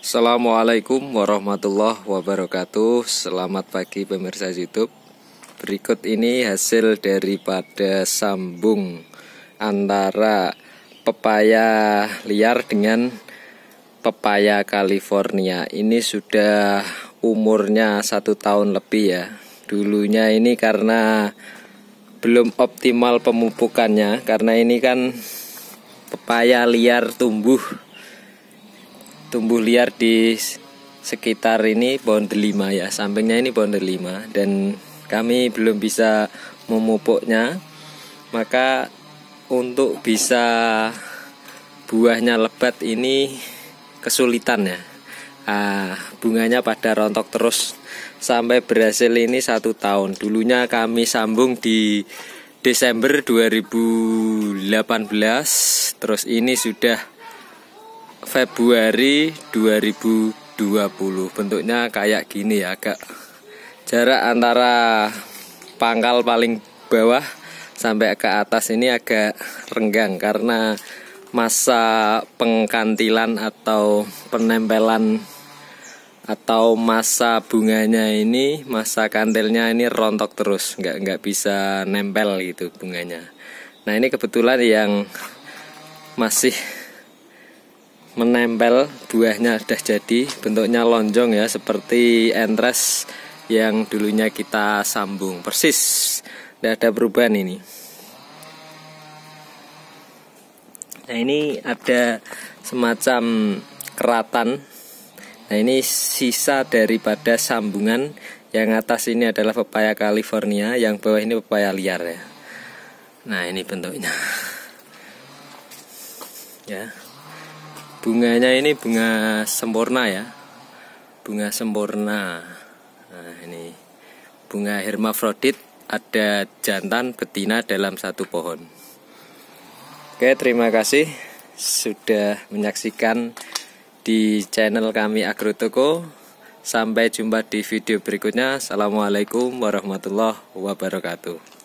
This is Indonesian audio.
Assalamualaikum warahmatullahi wabarakatuh. Selamat pagi pemirsa YouTube. Berikut ini hasil daripada sambung antara pepaya liar dengan pepaya California. Ini sudah umurnya 1 tahun lebih ya. Dulunya ini karena belum optimal pemupukannya, karena ini kan pepaya liar tumbuh liar di sekitar ini pohon delima ya, sampingnya ini pohon delima, dan kami belum bisa memupuknya. Maka untuk bisa buahnya lebat ini kesulitan ya. Bunganya pada rontok terus sampai berhasil ini 1 tahun. Dulunya kami sambung di Desember 2018, terus ini sudah Februari 2020. Bentuknya kayak gini ya, agak jarak antara pangkal paling bawah sampai ke atas ini agak renggang karena masa pengkantilan atau penempelan atau masa bunganya ini, masa kantilnya ini rontok terus, nggak bisa nempel gitu bunganya. Nah, ini kebetulan yang masih menempel buahnya sudah jadi, bentuknya lonjong ya, seperti entres yang dulunya kita sambung, persis, tidak ada perubahan ini. Nah, ini ada semacam keratan. Nah, ini sisa daripada sambungan. Yang atas ini adalah pepaya California, yang bawah ini pepaya liar ya. Nah, ini bentuknya ya. Bunganya ini bunga sempurna ya, bunga sempurna. Nah, ini bunga hermafrodit, ada jantan betina dalam satu pohon. Oke, terima kasih sudah menyaksikan di channel kami Agrotoko. Sampai jumpa di video berikutnya. Assalamualaikum warahmatullahi wabarakatuh.